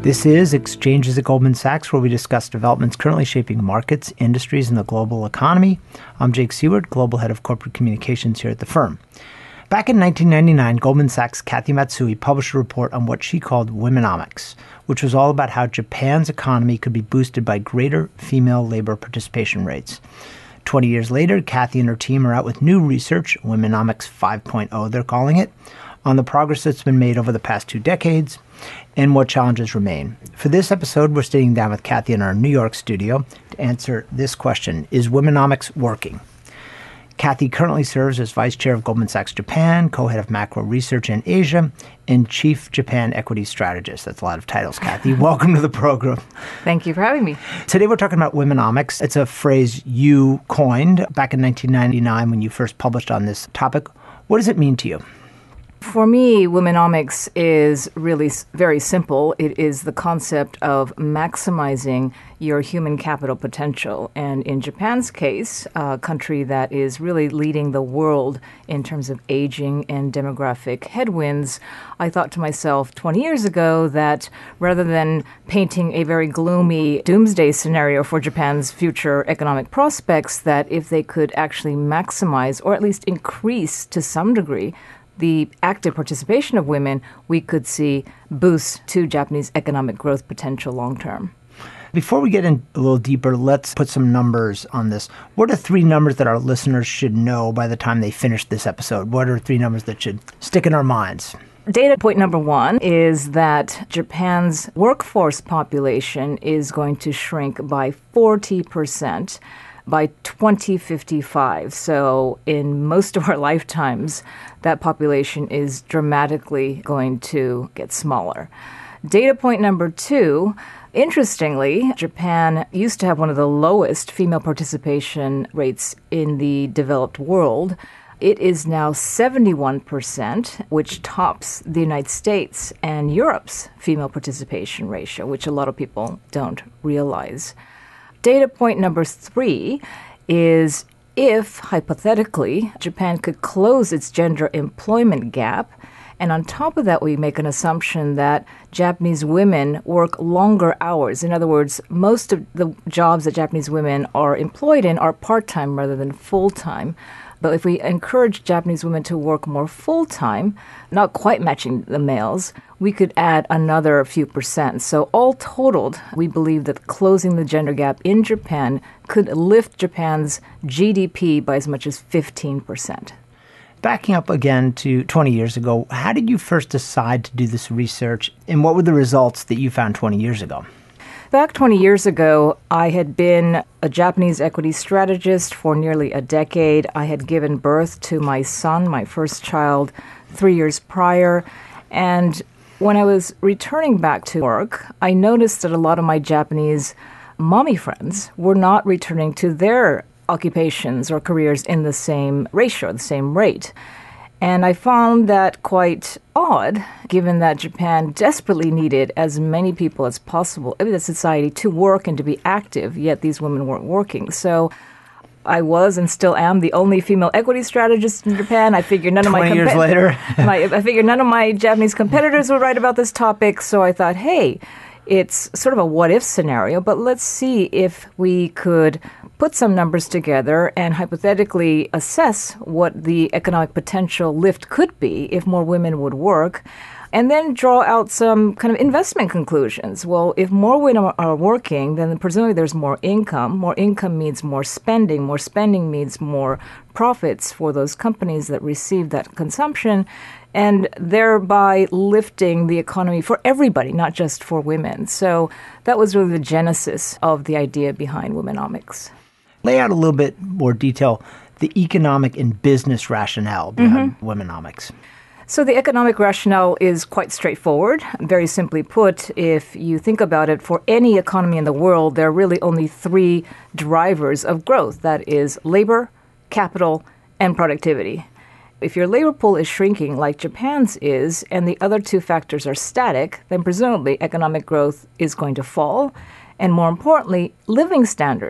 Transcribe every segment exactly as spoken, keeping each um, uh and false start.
This is Exchanges at Goldman Sachs, where we discuss developments currently shaping markets, industries, and the global economy. I'm Jake Seward, Global Head of Corporate Communications here at the firm. Back in nineteen ninety-nine, Goldman Sachs' Kathy Matsui published a report on what she called Womenomics, which was all about how Japan's economy could be boosted by greater female labor participation rates. Twenty years later, Kathy and her team are out with new research, Womenomics five point oh they're calling it, on the progress that's been made over the past two decades and what challenges remain. For this episode, we're sitting down with Kathy in our New York studio to answer this question: is Womenomics working? Kathy currently serves as Vice Chair of Goldman Sachs Japan, Co-Head of Macro Research in Asia, and Chief Japan Equity Strategist. That's a lot of titles, Kathy. Welcome to the program. Thank you for having me. Today we're talking about Womenomics. It's a phrase you coined back in nineteen ninety-nine when you first published on this topic. What does it mean to you? For me, Womenomics is really very simple. It is the concept of maximizing your human capital potential. And in Japan's case, a country that is really leading the world in terms of aging and demographic headwinds, I thought to myself twenty years ago that rather than painting a very gloomy doomsday scenario for Japan's future economic prospects, that if they could actually maximize or at least increase to some degree the active participation of women, we could see boosts to Japanese economic growth potential long term. Before we get in a little deeper, let's put some numbers on this. What are three numbers that our listeners should know by the time they finish this episode? What are three numbers that should stick in our minds? Data point number one is that Japan's workforce population is going to shrink by forty percent by twenty fifty-five. So in most of our lifetimes, that population is dramatically going to get smaller. Data point number two, interestingly, Japan used to have one of the lowest female participation rates in the developed world. It is now seventy-one percent, which tops the United States and Europe's female participation ratio, which a lot of people don't realize. Data point number three is if, hypothetically, Japan could close its gender employment gap, and on top of that, we make an assumption that Japanese women work longer hours. In other words, most of the jobs that Japanese women are employed in are part-time rather than full-time. But if we encourage Japanese women to work more full-time, not quite matching the males, we could add another few percent. So all totaled, we believe that closing the gender gap in Japan could lift Japan's G D P by as much as fifteen percent. Backing up again to twenty years ago, how did you first decide to do this research, and what were the results that you found twenty years ago? Back twenty years ago, I had been a Japanese equity strategist for nearly a decade. I had given birth to my son, my first child, three years prior. And when I was returning back to work, I noticed that a lot of my Japanese mommy friends were not returning to their occupations or careers in the same ratio, the same rate. And I found that quite odd, given that Japan desperately needed as many people as possible in the society to work and to be active, yet these women weren't working. So I was and still am the only female equity strategist in Japan. I figured none of my twenty years later. my, I figured none of my Japanese competitors would write about this topic. So I thought, hey, it's sort of a what-if scenario, but let's see if we could put some numbers together and hypothetically assess what the economic potential lift could be if more women would work, and then draw out some kind of investment conclusions. Well, if more women are working, then presumably there's more income. More income means more spending. More spending means more profits for those companies that receive that consumption, and thereby lifting the economy for everybody, not just for women. So that was really the genesis of the idea behind Womenomics. Lay out a little bit more detail, the economic and business rationale behind mm-hmm. Womenomics. So the economic rationale is quite straightforward. Very simply put, if you think about it, for any economy in the world, there are really only three drivers of growth. That is labor, capital, and productivity. If your labor pool is shrinking like Japan's is, and the other two factors are static, then presumably economic growth is going to fall. And more importantly, living standards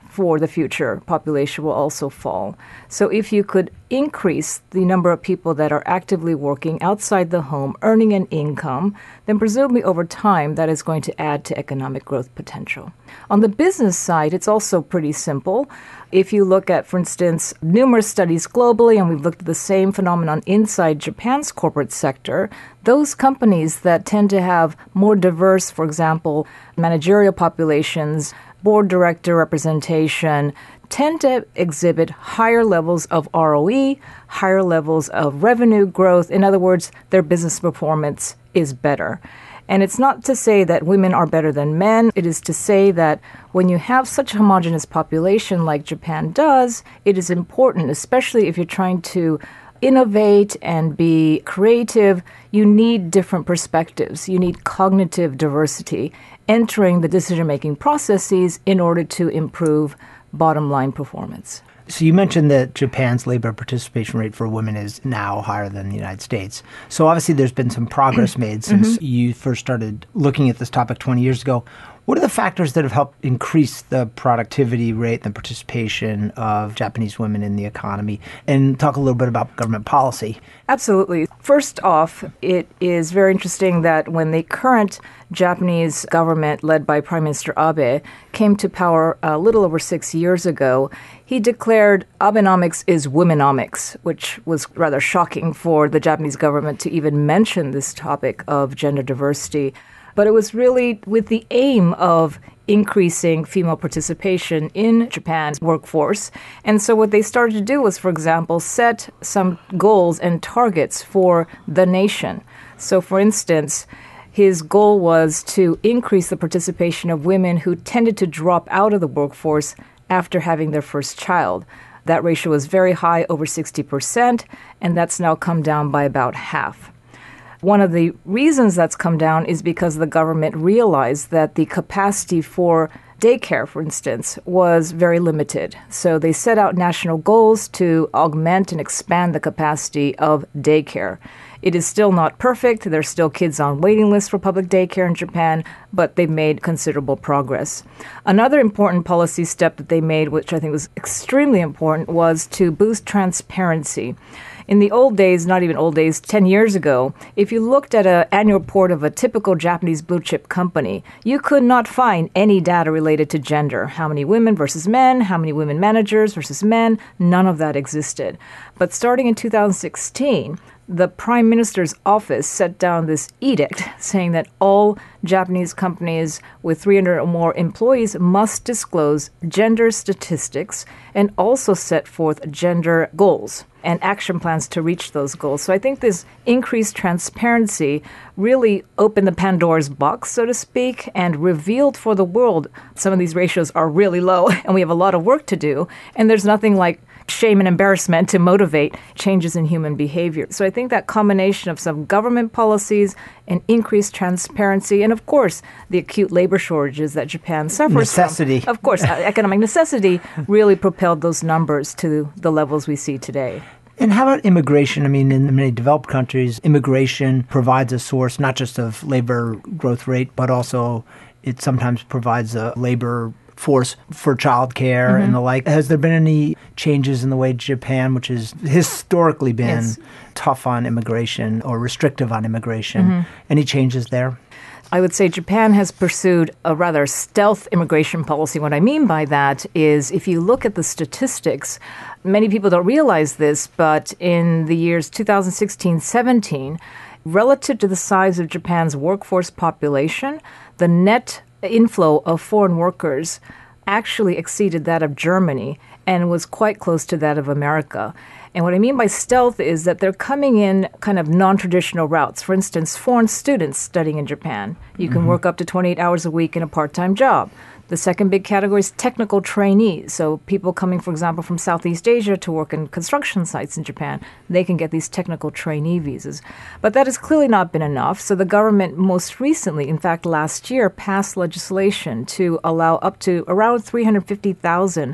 for the future population will also fall. So if you could increase the number of people that are actively working outside the home, earning an income, then presumably over time that is going to add to economic growth potential. On the business side, it's also pretty simple. If you look at, for instance, numerous studies globally, and we've looked at the same phenomenon inside Japan's corporate sector, those companies that tend to have more diverse, for example, managerial populations, board director representation, tend to exhibit higher levels of R O E, higher levels of revenue growth. In other words, their business performance is better. And it's not to say that women are better than men. It is to say that when you have such a homogeneous population like Japan does, it is important, especially if you're trying to innovate and be creative, you need different perspectives. You need cognitive diversity entering the decision-making processes in order to improve bottom-line performance. So you mentioned that Japan's labor participation rate for women is now higher than the United States. So obviously there's been some progress made since mm-hmm. you first started looking at this topic twenty years ago. What are the factors that have helped increase the productivity rate and participation of Japanese women in the economy? And talk a little bit about government policy. Absolutely. First off, it is very interesting that when the current Japanese government, led by Prime Minister Abe, came to power a little over six years ago, he declared Abenomics is Womenomics, which was rather shocking for the Japanese government to even mention this topic of gender diversity. But it was really with the aim of increasing female participation in Japan's workforce. And so what they started to do was, for example, set some goals and targets for the nation. So, for instance, his goal was to increase the participation of women who tended to drop out of the workforce after having their first child. That ratio was very high, over sixty percent, and that's now come down by about half. One of the reasons that's come down is because the government realized that the capacity for daycare, for instance, was very limited. So they set out national goals to augment and expand the capacity of daycare. It is still not perfect. There's still kids on waiting lists for public daycare in Japan, but they've made considerable progress. Another important policy step that they made, which I think was extremely important, was to boost transparency. In the old days, not even old days, ten years ago, if you looked at an annual report of a typical Japanese blue chip company, you could not find any data related to gender. How many women versus men, how many women managers versus men, none of that existed. But starting in two thousand sixteen, the Prime Minister's office set down this edict saying that all Japanese companies with three hundred or more employees must disclose gender statistics and also set forth gender goals and action plans to reach those goals. So I think this increased transparency really opened the Pandora's box, so to speak, and revealed for the world some of these ratios are really low and we have a lot of work to do. And there's nothing like shame and embarrassment to motivate changes in human behavior. So I think that combination of some government policies and increased transparency, and of course, the acute labor shortages that Japan suffers necessity. from. Of course, economic necessity really propelled those numbers to the levels we see today. And how about immigration? I mean, in many developed countries, immigration provides a source not just of labor growth rate, but also it sometimes provides a labor force for childcare mm-hmm. and the like. Has there been any changes in the way Japan, which has historically been yes. tough on immigration or restrictive on immigration, mm-hmm. any changes there? I would say Japan has pursued a rather stealth immigration policy. What I mean by that is if you look at the statistics, many people don't realize this, but in the years two thousand sixteen seventeen, relative to the size of Japan's workforce population, the net inflow of foreign workers actually exceeded that of Germany and was quite close to that of America. And what I mean by stealth is that they're coming in kind of non-traditional routes. For instance, foreign students studying in Japan. You can mm-hmm. work up to twenty-eight hours a week in a part-time job. The second big category is technical trainees. So people coming, for example, from Southeast Asia to work in construction sites in Japan, they can get these technical trainee visas. But that has clearly not been enough. So the government most recently, in fact, last year, passed legislation to allow up to around three hundred fifty thousand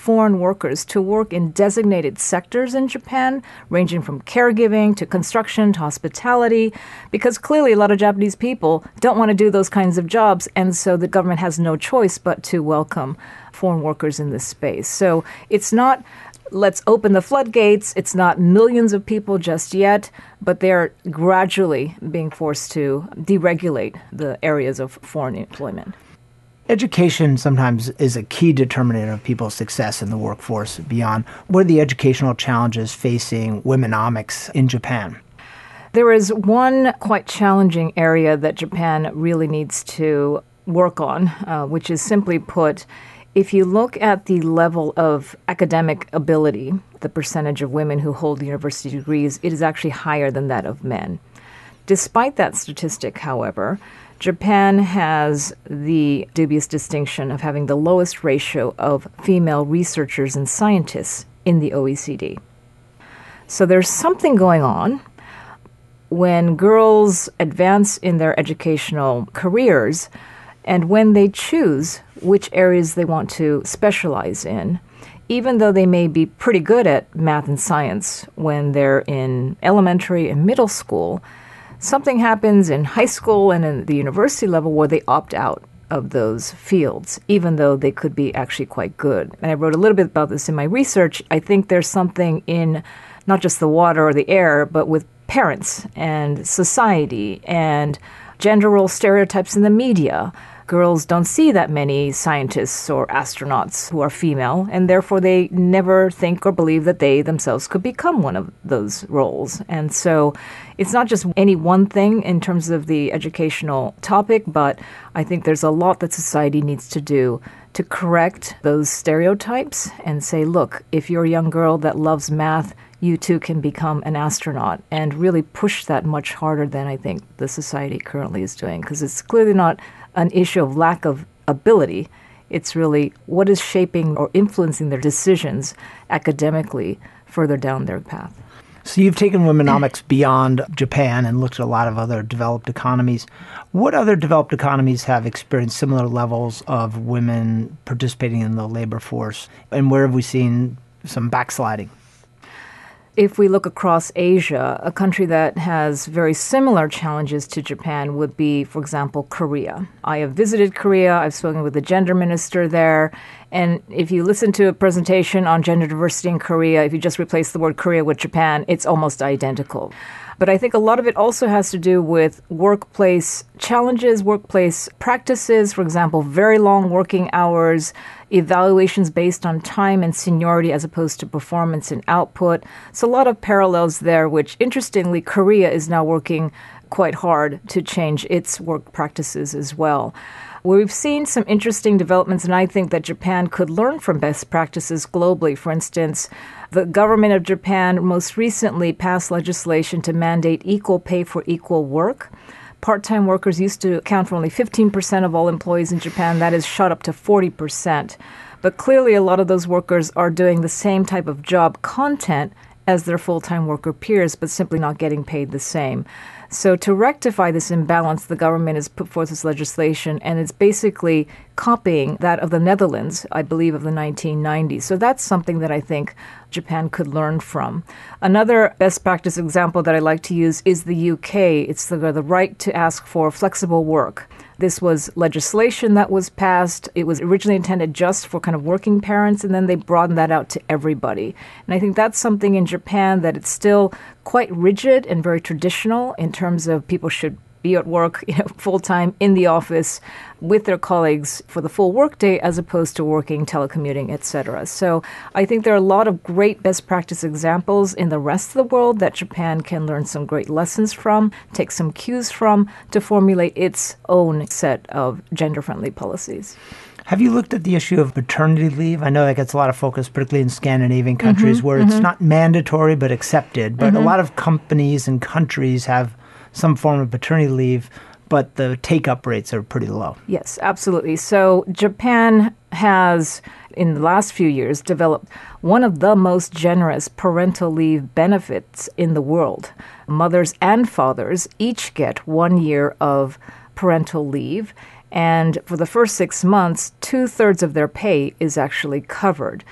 foreign workers to work in designated sectors in Japan, ranging from caregiving to construction to hospitality, because clearly a lot of Japanese people don't want to do those kinds of jobs, and so the government has no choice but to welcome foreign workers in this space. So it's not let's open the floodgates. It's not millions of people just yet, but they're gradually being forced to deregulate the areas of foreign employment. Education sometimes is a key determinant of people's success in the workforce beyond. What are the educational challenges facing Womenomics in Japan? There is one quite challenging area that Japan really needs to work on, uh, which is simply put, if you look at the level of academic ability, the percentage of women who hold university degrees, it is actually higher than that of men. Despite that statistic, however, Japan has the dubious distinction of having the lowest ratio of female researchers and scientists in the O E C D. So there's something going on. When girls advance in their educational careers, and when they choose which areas they want to specialize in, even though they may be pretty good at math and science when they're in elementary and middle school, something happens in high school and in the university level where they opt out of those fields, even though they could be actually quite good. And I wrote a little bit about this in my research. I think there's something in not just the water or the air, but with parents and society and gender role stereotypes in the media. Girls don't see that many scientists or astronauts who are female, and therefore they never think or believe that they themselves could become one of those roles. And so it's not just any one thing in terms of the educational topic, but I think there's a lot that society needs to do to correct those stereotypes and say, look, if you're a young girl that loves math, you too can become an astronaut, and really push that much harder than I think the society currently is doing, because it's clearly not an issue of lack of ability. It's really what is shaping or influencing their decisions academically further down their path. So you've taken Womenomics beyond Japan and looked at a lot of other developed economies. What other developed economies have experienced similar levels of women participating in the labor force, and where have we seen some backsliding? If we look across Asia, a country that has very similar challenges to Japan would be, for example, Korea. I have visited Korea. I've spoken with the gender minister there. And if you listen to a presentation on gender diversity in Korea, if you just replace the word Korea with Japan, it's almost identical. But I think a lot of it also has to do with workplace challenges, workplace practices, for example, very long working hours, evaluations based on time and seniority as opposed to performance and output. So a lot of parallels there, which interestingly, Korea is now working quite hard to change its work practices as well. We've seen some interesting developments, and I think that Japan could learn from best practices globally. For instance, the government of Japan most recently passed legislation to mandate equal pay for equal work. Part-time workers used to account for only fifteen percent of all employees in Japan. That has shot up to forty percent. But clearly a lot of those workers are doing the same type of job content as their full-time worker peers, but simply not getting paid the same. So to rectify this imbalance, the government has put forth this legislation, and it's basically copying that of the Netherlands, I believe, of the nineteen nineties. So that's something that I think Japan could learn from. Another best practice example that I like to use is the U K. It's the, the right to ask for flexible work. This was legislation that was passed. It was originally intended just for kind of working parents, and then they broadened that out to everybody. And I think that's something in Japan that it's still quite rigid and very traditional in terms of people should be at work, you know, full-time in the office with their colleagues for the full workday as opposed to working, telecommuting, et cetera. So I think there are a lot of great best practice examples in the rest of the world that Japan can learn some great lessons from, take some cues from, to formulate its own set of gender-friendly policies. Have you looked at the issue of paternity leave? I know that gets a lot of focus, particularly in Scandinavian countries, mm-hmm, where mm-hmm. it's not mandatory but accepted. But mm-hmm. a lot of companies and countries have some form of paternity leave, but the take-up rates are pretty low. Yes, absolutely. So Japan has, in the last few years, developed one of the most generous parental leave benefits in the world. Mothers and fathers each get one year of parental leave, and for the first six months, two-thirds of their pay is actually covered.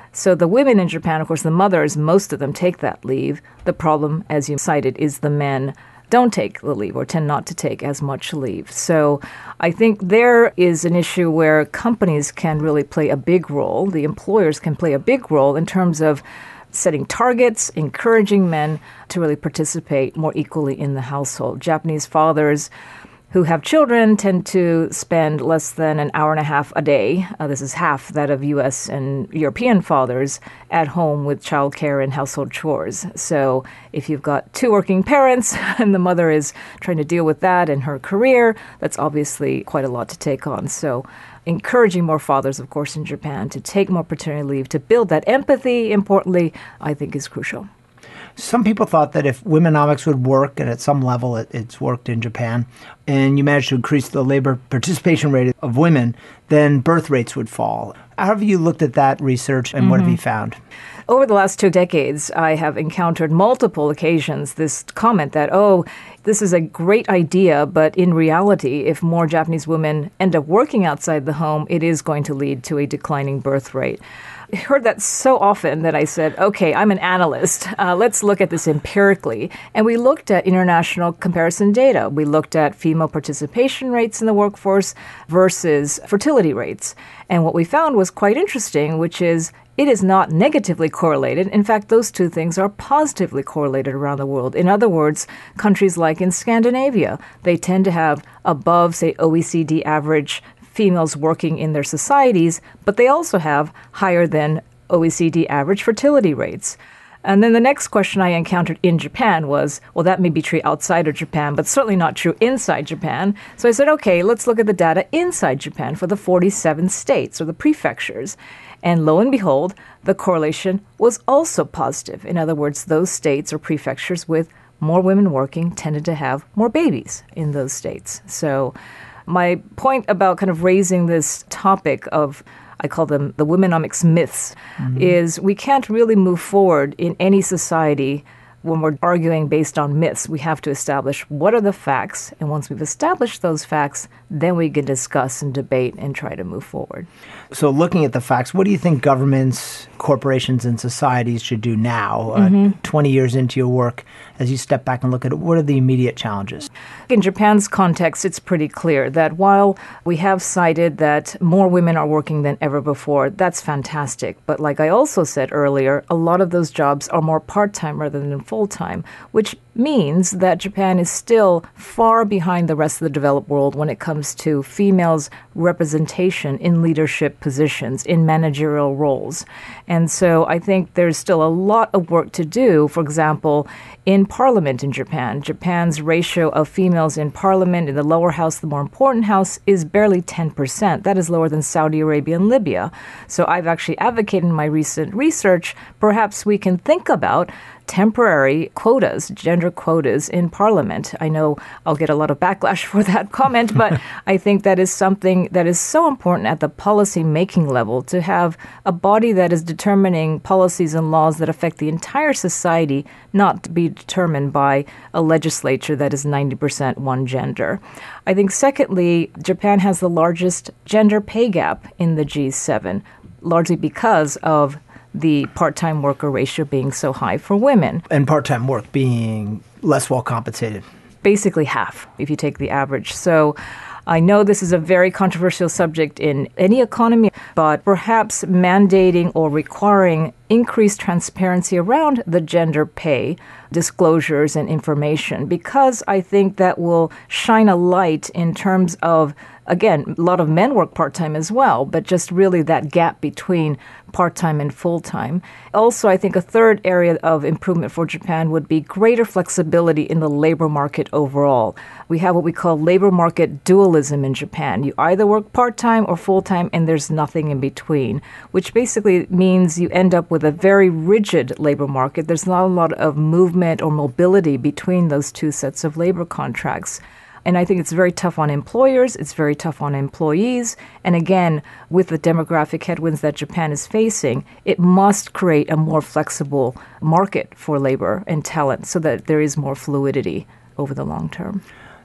So the women in Japan, of course, the mothers, most of them take that leave. The problem, as you cited, is the men don't take the leave or tend not to take as much leave. So I think there is an issue where companies can really play a big role. The employers can play a big role in terms of setting targets, encouraging men to really participate more equally in the household. Japanese fathers who have children tend to spend less than an hour and a half a day. Uh, this is half that of U S and European fathers at home with childcare and household chores. So if you've got two working parents and the mother is trying to deal with that in her career, that's obviously quite a lot to take on. So encouraging more fathers, of course, in Japan to take more paternity leave, to build that empathy, importantly, I think is crucial. Some people thought that if Womenomics would work, and at some level it, it's worked in Japan, and you managed to increase the labor participation rate of women, then birth rates would fall. How have you looked at that research, and mm-hmm. what have you found? Over the last two decades, I have encountered multiple occasions this comment that, oh, this is a great idea, but in reality, if more Japanese women end up working outside the home, it is going to lead to a declining birth rate. I heard that so often that I said, okay, I'm an analyst. Uh, let's look at this empirically. And we looked at international comparison data. We looked at female participation rates in the workforce versus fertility rates. And what we found was quite interesting, which is it is not negatively correlated. In fact, those two things are positively correlated around the world. In other words, countries like in Scandinavia, they tend to have above, say, O E C D average females working in their societies, but they also have higher than O E C D average fertility rates. And then the next question I encountered in Japan was, well, that may be true outside of Japan, but certainly not true inside Japan. So I said, okay, let's look at the data inside Japan for the forty-seven states or the prefectures. And lo and behold, the correlation was also positive. In other words, those states or prefectures with more women working tended to have more babies in those states. So my point about kind of raising this topic of, I call them the Womenomics myths, mm-hmm. is we can't really move forward in any society when we're arguing based on myths. We have to establish what are the facts, and once we've established those facts, then we can discuss and debate and try to move forward. So looking at the facts, what do you think governments, corporations, and societies should do now, mm-hmm. uh, twenty years into your work, as you step back and look at it? What are the immediate challenges? In Japan's context, it's pretty clear that while we have cited that more women are working than ever before, that's fantastic. But like I also said earlier, a lot of those jobs are more part-time rather than full-time, which means that Japan is still far behind the rest of the developed world when it comes to females' representation in leadership positions, in managerial roles. And so I think there's still a lot of work to do. For example, in parliament in Japan, Japan's ratio of females in parliament, in the lower house, the more important house, is barely ten percent. That is lower than Saudi Arabia and Libya. So I've actually advocated in my recent research, perhaps we can think about temporary quotas, gender quotas in parliament. I know I'll get a lot of backlash for that comment, but I think that is something that is so important at the policy making level, to have a body that is determining policies and laws that affect the entire society, not to be determined by a legislature that is ninety percent one gender. I think secondly, Japan has the largest gender pay gap in the G seven, largely because of the part-time worker ratio being so high for women. And part-time work being less well compensated. Basically half, if you take the average. So I know this is a very controversial subject in any economy, but perhaps mandating or requiring increased transparency around the gender pay disclosures and information, because I think that will shine a light in terms of, again, a lot of men work part-time as well, but just really that gap between part-time and full-time. Also, I think a third area of improvement for Japan would be greater flexibility in the labor market overall. We have what we call labor market dualism in Japan. You either work part-time or full-time, and there's nothing in between, which basically means you end up with a very rigid labor market. There's not a lot of movement or mobility between those two sets of labor contracts. And I think it's very tough on employers, it's very tough on employees. And again, with the demographic headwinds that Japan is facing, it must create a more flexible market for labor and talent so that there is more fluidity over the long term.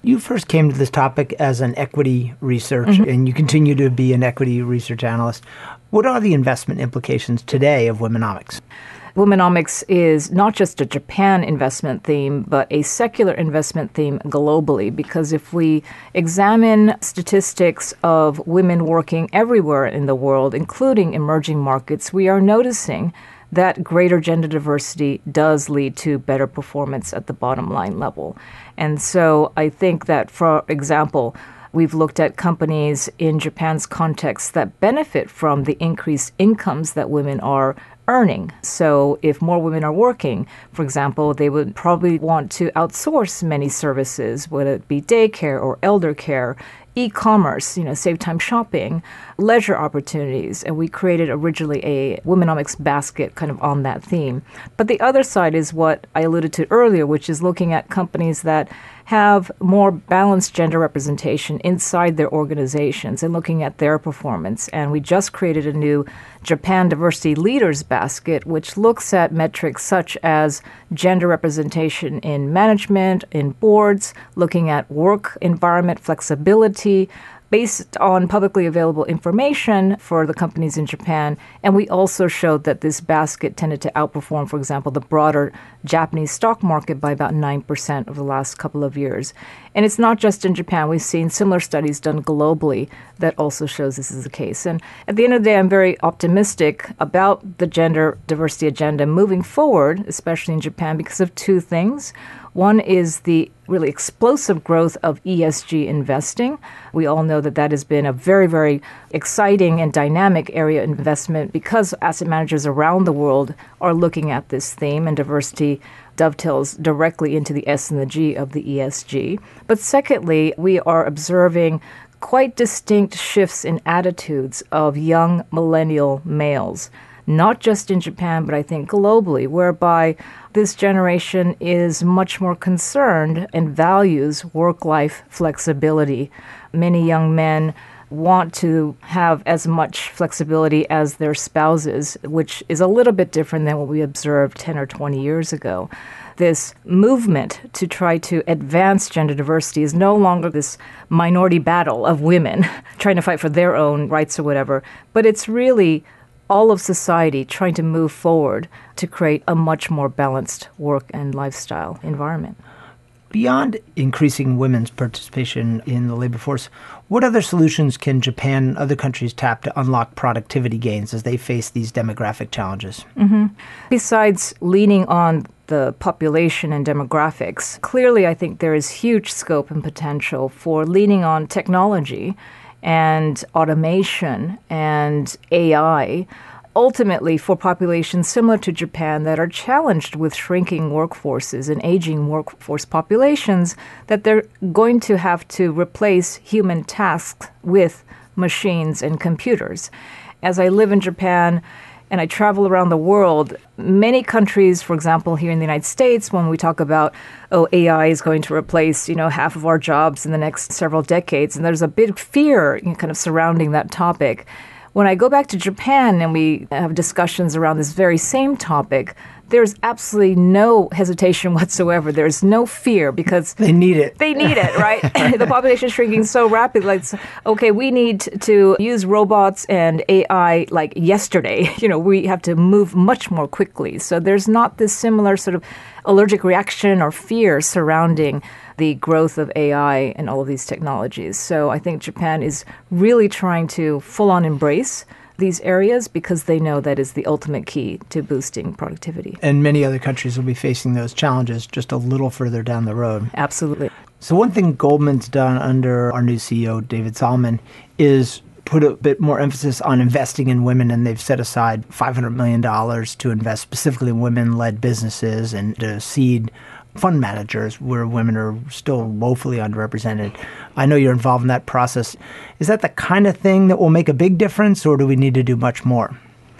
You first came to this topic as an equity researcher, mm-hmm. and you continue to be an equity research analyst. What are the investment implications today of Womenomics? Womenomics is not just a Japan investment theme, but a secular investment theme globally, because if we examine statistics of women working everywhere in the world, including emerging markets, we are noticing that greater gender diversity does lead to better performance at the bottom line level. And so I think that, for example, we've looked at companies in Japan's context that benefit from the increased incomes that women are earning. So if more women are working, for example, they would probably want to outsource many services, whether it be daycare or elder care, e-commerce, you know, save time shopping, leisure opportunities. And we created originally a Womenomics basket kind of on that theme. But the other side is what I alluded to earlier, which is looking at companies that have more balanced gender representation inside their organizations and looking at their performance. And we just created a new Japan Diversity Leaders Basket, which looks at metrics such as gender representation in management, in boards, looking at work environment flexibility, based on publicly available information for the companies in Japan. And we also showed that this basket tended to outperform, for example, the broader Japanese stock market by about nine percent over the last couple of years. And it's not just in Japan. We've seen similar studies done globally that also shows this is the case. And at the end of the day, I'm very optimistic about the gender diversity agenda moving forward, especially in Japan, because of two things. One is the really explosive growth of E S G investing. We all know that that has been a very, very exciting and dynamic area of investment because asset managers around the world are looking at this theme, and diversity dovetails directly into the S and the G of the E S G. But secondly, we are observing quite distinct shifts in attitudes of young millennial males, not just in Japan, but I think globally, whereby this generation is much more concerned and values work-life flexibility. Many young men want to have as much flexibility as their spouses, which is a little bit different than what we observed ten or twenty years ago. This movement to try to advance gender diversity is no longer this minority battle of women trying to fight for their own rights or whatever, but it's really all of society trying to move forward to create a much more balanced work and lifestyle environment. Beyond increasing women's participation in the labor force, what other solutions can Japan and other countries tap to unlock productivity gains as they face these demographic challenges? Mm-hmm. Besides leaning on the population and demographics, clearly I think there is huge scope and potential for leaning on technology and automation and A I, ultimately for populations similar to Japan that are challenged with shrinking workforces and aging workforce populations, that they're going to have to replace human tasks with machines and computers. As I live in Japan and I travel around the world, many countries, for example, here in the United States, when we talk about, oh, A I is going to replace, you know, half of our jobs in the next several decades, and there's a big fear, you know, kind of surrounding that topic. When I go back to Japan and we have discussions around this very same topic, there's absolutely no hesitation whatsoever. There's no fear because they need it. They need it, right? The population is shrinking so rapidly. Like, okay, we need to use robots and A I like yesterday. You know, we have to move much more quickly. So there's not this similar sort of allergic reaction or fear surrounding the growth of A I and all of these technologies. So I think Japan is really trying to full-on embrace these areas because they know that is the ultimate key to boosting productivity. And many other countries will be facing those challenges just a little further down the road. Absolutely. So one thing Goldman's done under our new C E O, David Solomon, is put a bit more emphasis on investing in women, and they've set aside five hundred million dollars to invest specifically in women-led businesses and to seed fund managers where women are still woefully underrepresented. I know you're involved in that process. Is that the kind of thing that will make a big difference, or do we need to do much more?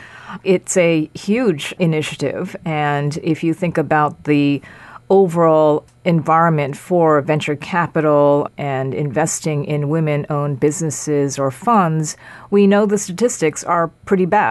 It's a huge initiative. And if you think about the overall environment for venture capital and investing in women-owned businesses or funds, we know the statistics are pretty bad.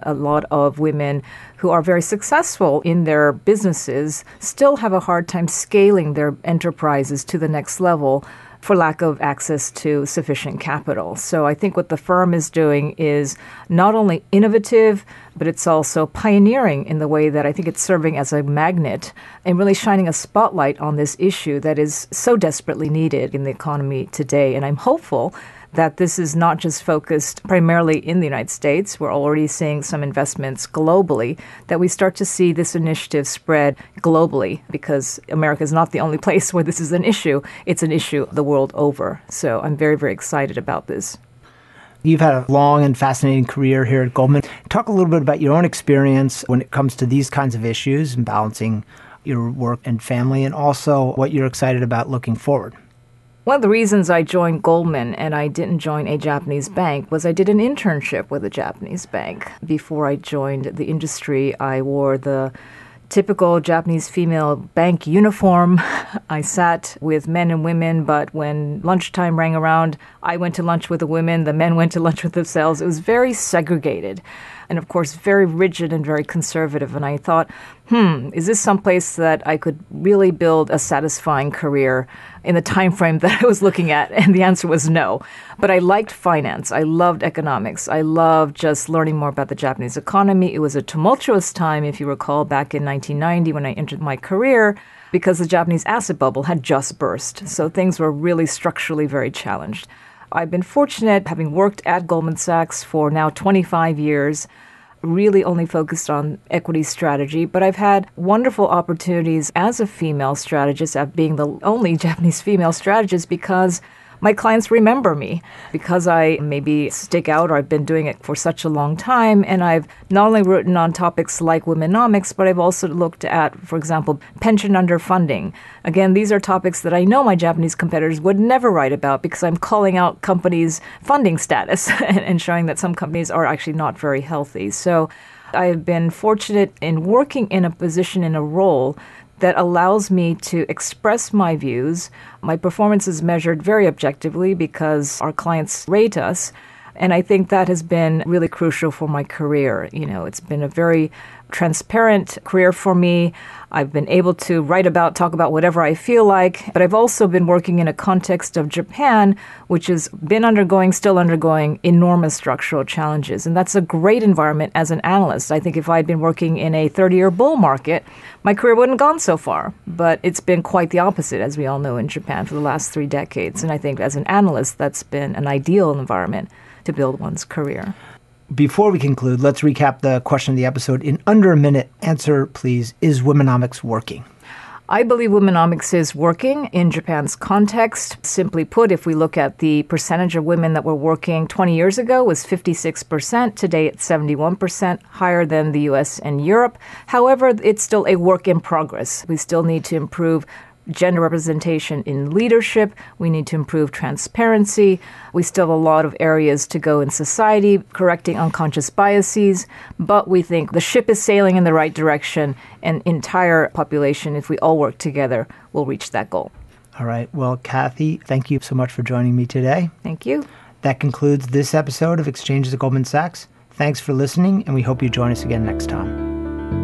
A lot of women who are very successful in their businesses still have a hard time scaling their enterprises to the next level for lack of access to sufficient capital. So I think what the firm is doing is not only innovative, but it's also pioneering in the way that I think it's serving as a magnet and really shining a spotlight on this issue that is so desperately needed in the economy today. And I'm hopeful that this is not just focused primarily in the United States. We're already seeing some investments globally, that we start to see this initiative spread globally, because America is not the only place where this is an issue. It's an issue the world over. So I'm very, very excited about this. You've had a long and fascinating career here at Goldman. Talk a little bit about your own experience when it comes to these kinds of issues and balancing your work and family, and also what you're excited about looking forward. One of the reasons I joined Goldman and I didn't join a Japanese bank was I did an internship with a Japanese bank. Before I joined the industry, I wore the typical Japanese female bank uniform. I sat with men and women, but when lunchtime rang around, I went to lunch with the women, the men went to lunch with themselves. It was very segregated and, of course, very rigid and very conservative. And I thought, hmm, is this someplace that I could really build a satisfying career in the time frame that I was looking at? And the answer was no. But I liked finance. I loved economics. I loved just learning more about the Japanese economy. It was a tumultuous time, if you recall, back in nineteen ninety when I entered my career, because the Japanese asset bubble had just burst. So things were really structurally very challenged. I've been fortunate, having worked at Goldman Sachs for now twenty-five years, really only focused on equity strategy, but I've had wonderful opportunities as a female strategist, at being the only Japanese female strategist, because my clients remember me, because I maybe stick out, or I've been doing it for such a long time. And I've not only written on topics like Womenomics, but I've also looked at, for example, pension underfunding. Again, these are topics that I know my Japanese competitors would never write about, because I'm calling out companies' funding status and showing that some companies are actually not very healthy. So I've been fortunate in working in a position, in a role that allows me to express my views. My performance is measured very objectively because our clients rate us. And I think that has been really crucial for my career. You know, it's been a very transparent career for me. I've been able to write about, talk about whatever I feel like, but I've also been working in a context of Japan, which has been undergoing, still undergoing enormous structural challenges. And that's a great environment as an analyst. I think if I'd been working in a thirty-year bull market, my career wouldn't have gone so far. But it's been quite the opposite, as we all know, in Japan for the last three decades. And I think as an analyst, that's been an ideal environment to build one's career. Before we conclude, let's recap the question of the episode in under a minute. Answer, please. Is Womenomics working? I believe Womenomics is working in Japan's context. Simply put, if we look at the percentage of women that were working twenty years ago was fifty-six percent. Today it's seventy-one percent, higher than the U S and Europe. However, it's still a work in progress. We still need to improve gender representation in leadership. We need to improve transparency. We still have a lot of areas to go in society, correcting unconscious biases, but we think the ship is sailing in the right direction, and entire population, if we all work together, will reach that goal. All right. Well, Kathy, thank you so much for joining me today. Thank you. That concludes this episode of Exchanges at Goldman Sachs. Thanks for listening, and we hope you join us again next time.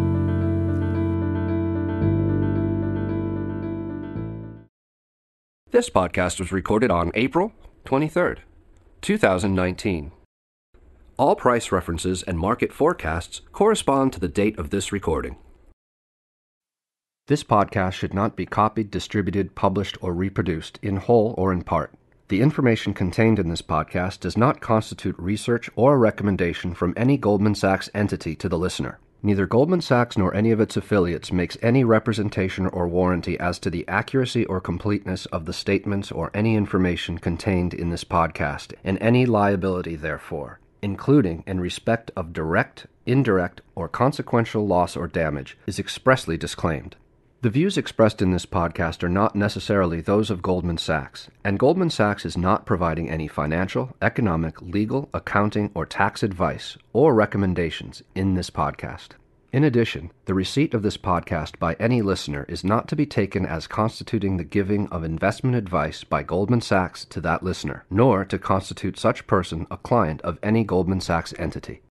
This podcast was recorded on April twenty-third, two thousand nineteen. All price references and market forecasts correspond to the date of this recording. This podcast should not be copied, distributed, published, or reproduced in whole or in part. The information contained in this podcast does not constitute research or a recommendation from any Goldman Sachs entity to the listener. Neither Goldman Sachs nor any of its affiliates makes any representation or warranty as to the accuracy or completeness of the statements or any information contained in this podcast, and any liability therefore, including in respect of direct, indirect, or consequential loss or damage, is expressly disclaimed. The views expressed in this podcast are not necessarily those of Goldman Sachs, and Goldman Sachs is not providing any financial, economic, legal, accounting, or tax advice or recommendations in this podcast. In addition, the receipt of this podcast by any listener is not to be taken as constituting the giving of investment advice by Goldman Sachs to that listener, nor to constitute such person a client of any Goldman Sachs entity.